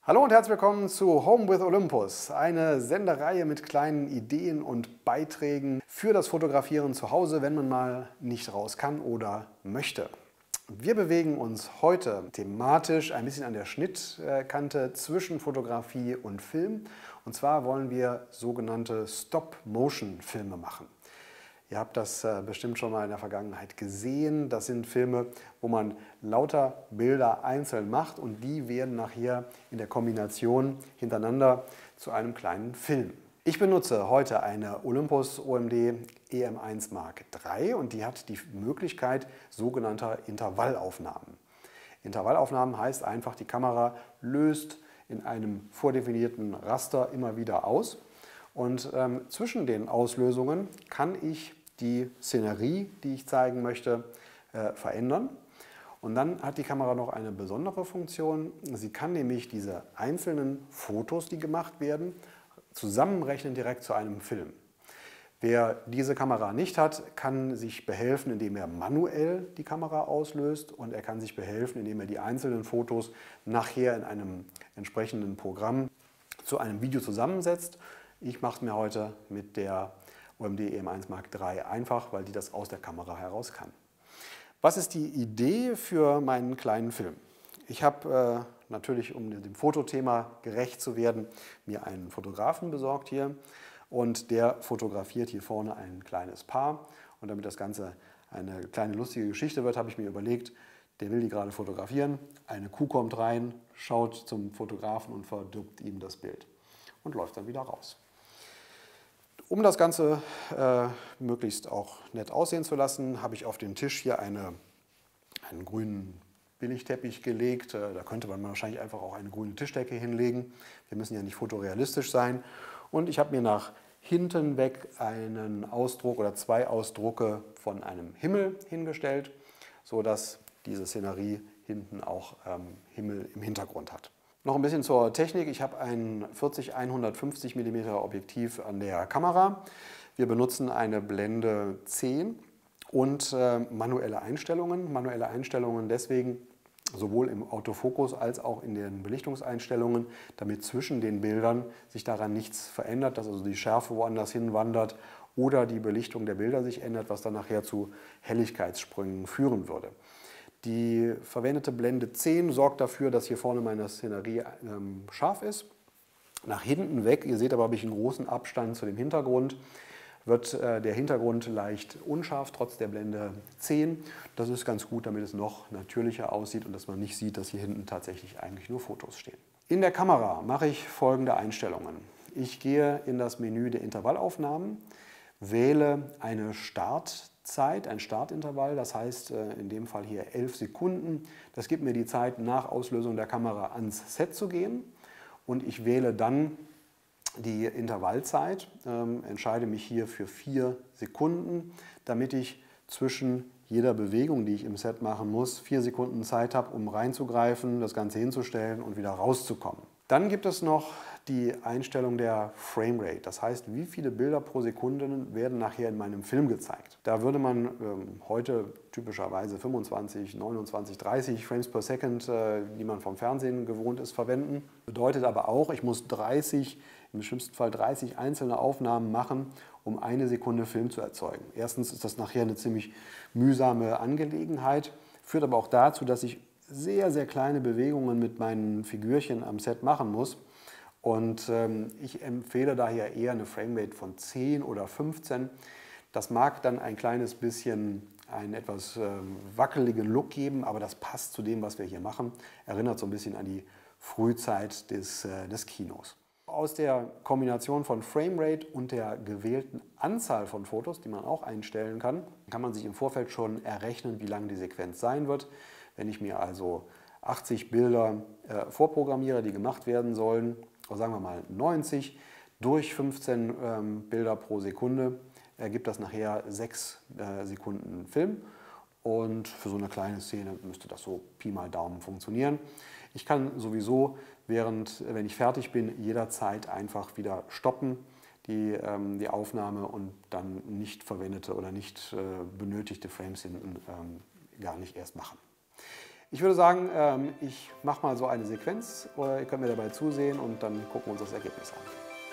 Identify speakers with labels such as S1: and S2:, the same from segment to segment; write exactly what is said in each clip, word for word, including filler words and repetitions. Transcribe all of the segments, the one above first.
S1: Hallo und herzlich willkommen zu Home with Olympus, eine Sendereihe mit kleinen Ideen und Beiträgen für das Fotografieren zu Hause, wenn man mal nicht raus kann oder möchte. Wir bewegen uns heute thematisch ein bisschen an der Schnittkante zwischen Fotografie und Film. Und zwar wollen wir sogenannte Stop-Motion-Filme machen. Ihr habt das bestimmt schon mal in der Vergangenheit gesehen. Das sind Filme, wo man lauter Bilder einzeln macht und die werden nachher in der Kombination hintereinander zu einem kleinen Film. Ich benutze heute eine Olympus O M D E M eins Mark drei und die hat die Möglichkeit sogenannter Intervallaufnahmen. Intervallaufnahmen heißt einfach, die Kamera löst in einem vordefinierten Raster immer wieder aus. Und ähm, zwischen den Auslösungen kann ich die Szenerie, die ich zeigen möchte, äh, verändern. Und dann hat die Kamera noch eine besondere Funktion. Sie kann nämlich diese einzelnen Fotos, die gemacht werden, zusammenrechnen direkt zu einem Film. Wer diese Kamera nicht hat, kann sich behelfen, indem er manuell die Kamera auslöst, und er kann sich behelfen, indem er die einzelnen Fotos nachher in einem entsprechenden Programm zu einem Video zusammensetzt. Ich mache es mir heute mit der O M D E M eins Mark drei einfach, weil die das aus der Kamera heraus kann. Was ist die Idee für meinen kleinen Film? Ich habe äh, natürlich, um dem Fotothema gerecht zu werden, mir einen Fotografen besorgt hier, und der fotografiert hier vorne ein kleines Paar. Und damit das Ganze eine kleine lustige Geschichte wird, habe ich mir überlegt, der will die gerade fotografieren. Eine Kuh kommt rein, schaut zum Fotografen und verdirbt ihm das Bild und läuft dann wieder raus. Um das Ganze äh, möglichst auch nett aussehen zu lassen, habe ich auf den Tisch hier eine, einen grünen Billigteppich gelegt. Äh, da könnte man wahrscheinlich einfach auch eine grüne Tischdecke hinlegen. Wir müssen ja nicht fotorealistisch sein. Und ich habe mir nach hinten weg einen Ausdruck oder zwei Ausdrucke von einem Himmel hingestellt, sodass diese Szenerie hinten auch ähm, Himmel im Hintergrund hat. Noch ein bisschen zur Technik. Ich habe ein vierzig hundertfünfzig Millimeter Objektiv an der Kamera. Wir benutzen eine Blende zehn und äh, manuelle Einstellungen. Manuelle Einstellungen deswegen sowohl im Autofokus als auch in den Belichtungseinstellungen, damit zwischen den Bildern sich daran nichts verändert, dass also die Schärfe woanders hin wandert oder die Belichtung der Bilder sich ändert, was dann nachher zu Helligkeitssprüngen führen würde. Die verwendete Blende zehn sorgt dafür, dass hier vorne meine Szenerie ähm, scharf ist. Nach hinten weg, ihr seht aber, habe ich einen großen Abstand zu dem Hintergrund, wird äh, der Hintergrund leicht unscharf, trotz der Blende zehn. Das ist ganz gut, damit es noch natürlicher aussieht und dass man nicht sieht, dass hier hinten tatsächlich eigentlich nur Fotos stehen. In der Kamera mache ich folgende Einstellungen. Ich gehe in das Menü der Intervallaufnahmen, wähle eine Startzeit, ein Startintervall, das heißt in dem Fall hier elf Sekunden. Das gibt mir die Zeit, nach Auslösung der Kamera ans Set zu gehen, und ich wähle dann die Intervallzeit, ähm, entscheide mich hier für vier Sekunden, damit ich zwischen jeder Bewegung, die ich im Set machen muss, vier Sekunden Zeit habe, um reinzugreifen, das Ganze hinzustellen und wieder rauszukommen. Dann gibt es noch die Einstellung der Framerate, das heißt, wie viele Bilder pro Sekunde werden nachher in meinem Film gezeigt. Da würde man ähm, heute typischerweise fünfundzwanzig, neunundzwanzig, dreißig Frames per Second, äh, die man vom Fernsehen gewohnt ist, verwenden. Bedeutet aber auch, ich muss dreißig, im schlimmsten Fall dreißig einzelne Aufnahmen machen, um eine Sekunde Film zu erzeugen. Erstens ist das nachher eine ziemlich mühsame Angelegenheit, führt aber auch dazu, dass ich sehr, sehr kleine Bewegungen mit meinen Figürchen am Set machen muss. Und ähm, ich empfehle daher eher eine Framerate von zehn oder fünfzehn. Das mag dann ein kleines bisschen einen etwas ähm, wackeligen Look geben, aber das passt zu dem, was wir hier machen. Erinnert so ein bisschen an die Frühzeit des, äh, des Kinos. Aus der Kombination von Framerate und der gewählten Anzahl von Fotos, die man auch einstellen kann, kann man sich im Vorfeld schon errechnen, wie lang die Sequenz sein wird. Wenn ich mir also achtzig Bilder äh, vorprogrammiere, die gemacht werden sollen, oder sagen wir mal neunzig, durch fünfzehn ähm, Bilder pro Sekunde, ergibt das nachher sechs äh, Sekunden Film. Und für so eine kleine Szene müsste das so Pi mal Daumen funktionieren. Ich kann sowieso, während, wenn ich fertig bin, jederzeit einfach wieder stoppen, die, ähm, die Aufnahme, und dann nicht verwendete oder nicht äh, benötigte Frames hinten ähm, gar nicht erst machen. Ich würde sagen, ähm, ich mache mal so eine Sequenz, oder ihr könnt mir dabei zusehen und dann gucken wir uns das Ergebnis an.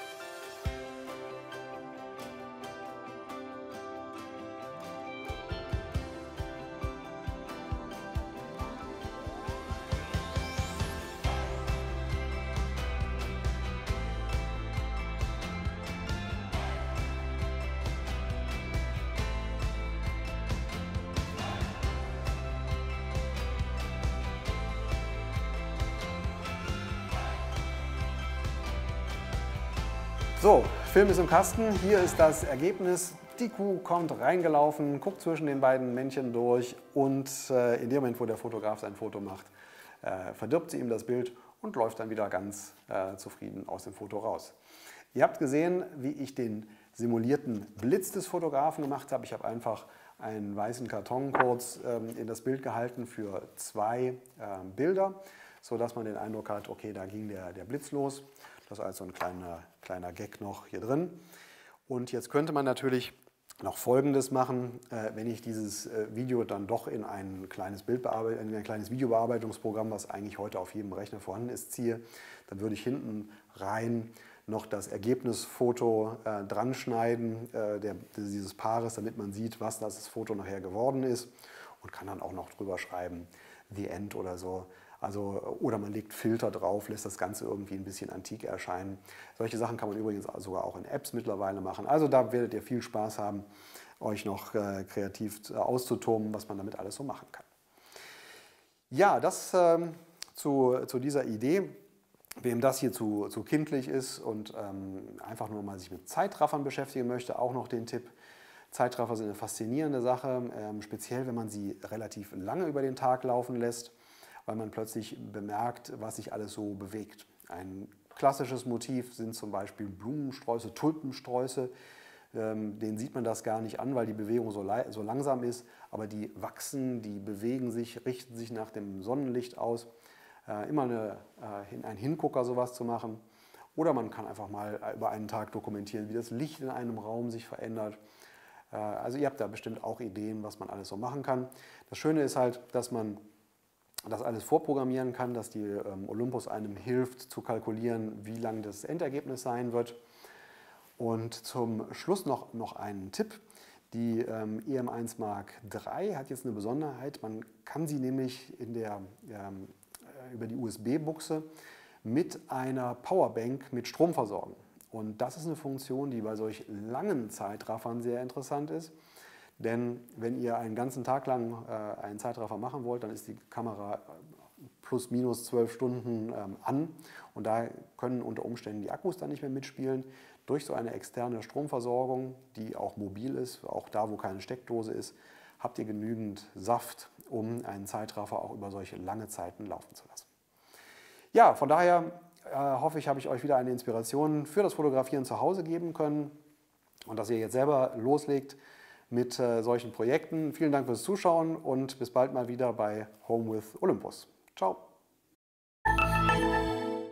S1: So, Film ist im Kasten, hier ist das Ergebnis. Die Kuh kommt reingelaufen, guckt zwischen den beiden Männchen durch und äh, in dem Moment, wo der Fotograf sein Foto macht, äh, verdirbt sie ihm das Bild und läuft dann wieder ganz äh, zufrieden aus dem Foto raus. Ihr habt gesehen, wie ich den simulierten Blitz des Fotografen gemacht habe. Ich habe einfach einen weißen Karton kurz ähm, in das Bild gehalten für zwei äh, Bilder, sodass man den Eindruck hat, okay, da ging der, der Blitz los. Das ist also ein kleiner, kleiner Gag noch hier drin. Und jetzt könnte man natürlich noch Folgendes machen, äh, wenn ich dieses äh, Video dann doch in ein kleines Bildbearbeit- in ein kleines Videobearbeitungsprogramm, was eigentlich heute auf jedem Rechner vorhanden ist, ziehe, dann würde ich hinten rein noch das Ergebnisfoto äh, dran schneiden, äh, der, dieses Paares, damit man sieht, was das Foto nachher geworden ist, und kann dann auch noch drüber schreiben, The End oder so. Also, oder man legt Filter drauf, lässt das Ganze irgendwie ein bisschen antik erscheinen. Solche Sachen kann man übrigens sogar auch in Apps mittlerweile machen. Also da werdet ihr viel Spaß haben, euch noch äh, kreativ auszutoben, was man damit alles so machen kann. Ja, das ähm, zu, zu dieser Idee. Wem das hier zu, zu kindlich ist und ähm, einfach nur mal sich mit Zeitraffern beschäftigen möchte, auch noch den Tipp. Zeitraffer sind eine faszinierende Sache, ähm, speziell wenn man sie relativ lange über den Tag laufen lässt, weil man plötzlich bemerkt, was sich alles so bewegt. Ein klassisches Motiv sind zum Beispiel Blumensträuße, Tulpensträuße. Ähm, denen sieht man das gar nicht an, weil die Bewegung so, so langsam ist, aber die wachsen, die bewegen sich, richten sich nach dem Sonnenlicht aus. Äh, immer eine, äh, ein Hingucker, sowas zu machen. Oder man kann einfach mal über einen Tag dokumentieren, wie das Licht in einem Raum sich verändert. Äh, also ihr habt da bestimmt auch Ideen, was man alles so machen kann. Das Schöne ist halt, dass man das alles vorprogrammieren kann, dass die ähm, Olympus einem hilft zu kalkulieren, wie lang das Endergebnis sein wird. Und zum Schluss noch, noch einen Tipp. Die ähm, E M eins Mark drei hat jetzt eine Besonderheit. Man kann sie nämlich in der, ähm, über die U S B-Buchse mit einer Powerbank mit Strom versorgen. Und das ist eine Funktion, die bei solch langen Zeitraffern sehr interessant ist. Denn wenn ihr einen ganzen Tag lang äh, einen Zeitraffer machen wollt, dann ist die Kamera plus minus zwölf Stunden ähm, an. Und da können unter Umständen die Akkus dann nicht mehr mitspielen. Durch so eine externe Stromversorgung, die auch mobil ist, auch da, wo keine Steckdose ist, habt ihr genügend Saft, um einen Zeitraffer auch über solche lange Zeiten laufen zu lassen. Ja, von daher äh, hoffe ich, habe ich euch wieder eine Inspiration für das Fotografieren zu Hause geben können und dass ihr jetzt selber loslegt mit äh, solchen Projekten. Vielen Dank fürs Zuschauen und bis bald mal wieder bei Home with Olympus. Ciao!